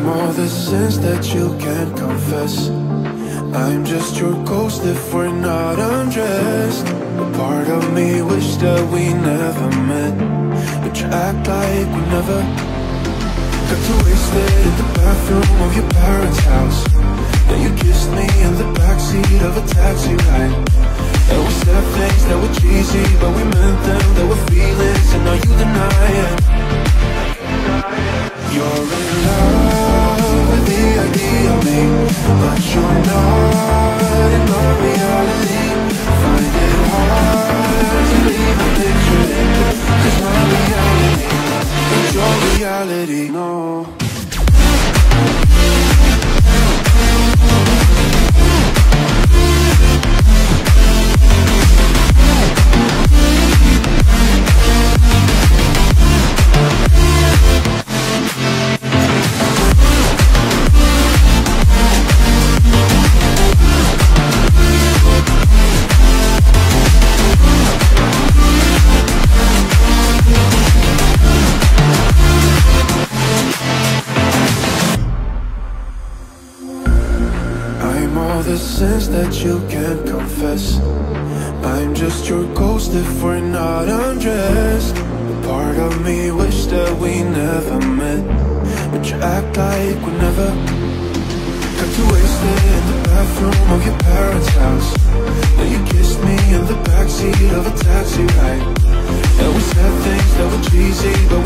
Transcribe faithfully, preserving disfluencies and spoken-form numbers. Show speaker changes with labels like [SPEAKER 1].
[SPEAKER 1] all the sins that you can't confess. I'm just your ghost if we're not undressed. A part of me wish that we never met, but you act like we never. Got too wasted in the bathroom of your parents' house. Then you kissed me in the backseat of a taxi ride. And we said things that were cheesy, but we meant them. There were feelings, and now you deny it. You're in love with the idea of me, but you're not in my reality. Find it hard to even picture it, 'cause my reality ain't your reality, no. The sins that you can't confess. I'm just your ghost if we're not undressed. A part of me wish that we never met, but you act like we never. Got too wasted in the bathroom of your parents' house. Then you kissed me in the backseat of a taxi ride. And we said things that were cheesy, but